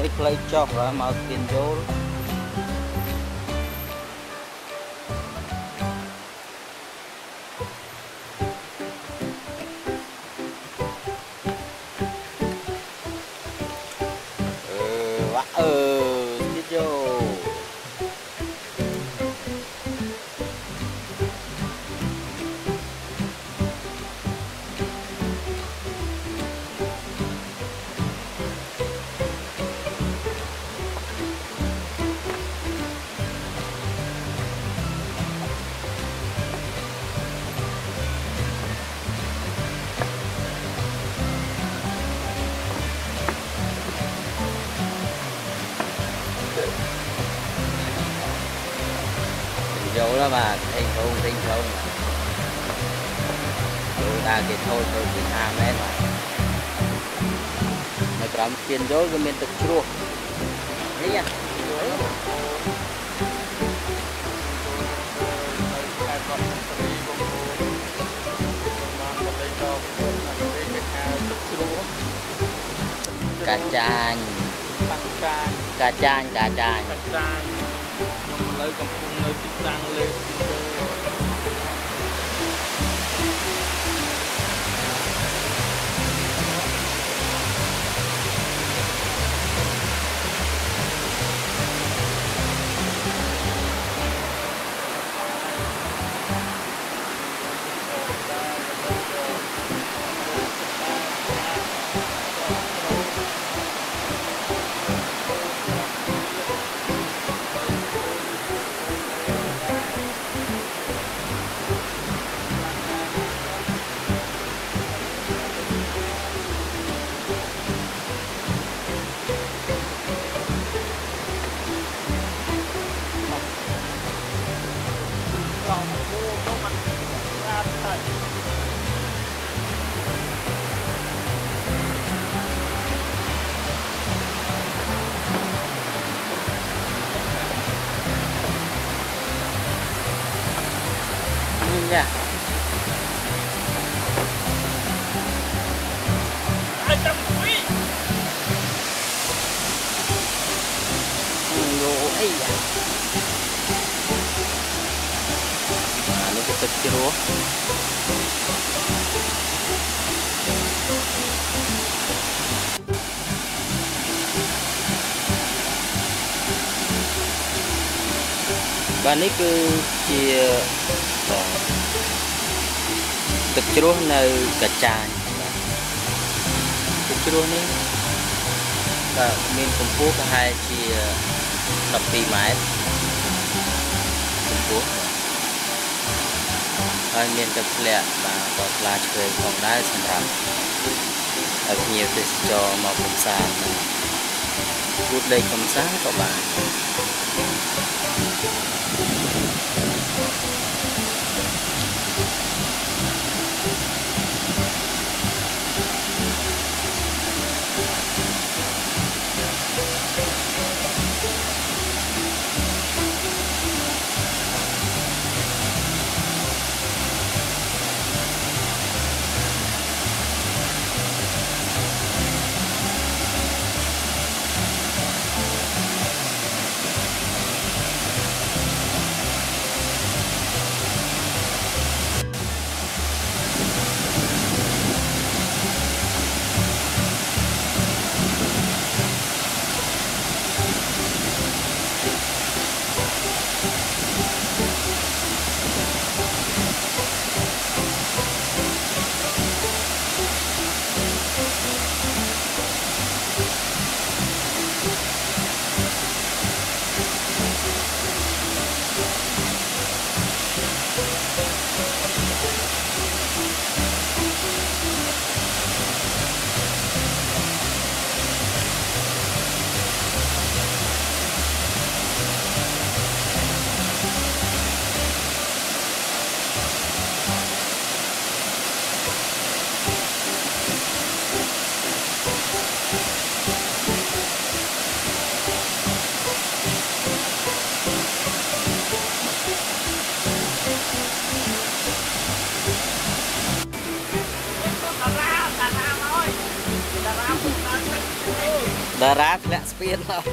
mới play chọc rồi mà tiền vô tiếp vô vô đó mà thành thôn vô ta cái thôi cái tham em mà cầm tiền vô cái miền tây chua thấy nha Khachanh nơi cầm phun nơi tích tăng lên nha. Ini kita kira. Vàនេះគឺជាទឹកជ្រោះនៅកាចាញទឹកជ្រោះនេះក៏មានកម្ពស់ប្រហែលជា12 ម៉ែត្រកម្ពស់ហើយមានទឹកធ្លាក់បាទក៏ថ្លាឆ្វេងផងដែរសម្រាប់ឲ្យភ្ញៀវទេសចរមកកំសាន្តនិងគូតលេងកំសាន្តក៏បាន đà ra lẹ spiên đâu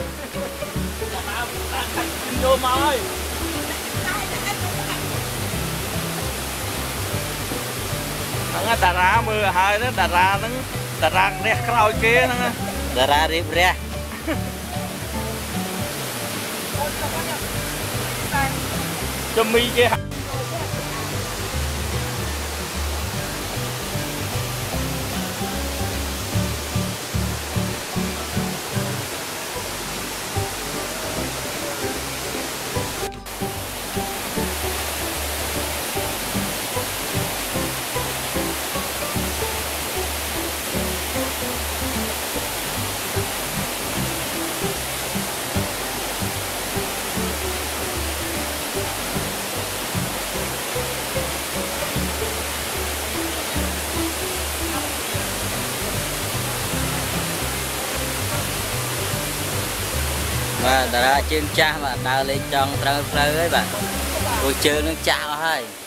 vô mỏi nó đà ra mưa hai đó đà ra rét khơi kia nó đà ra riệp ra cho mi kia và đà ra chương cha mà đào lên trong trăng ấy bạn, rồi chơi nó chạo hay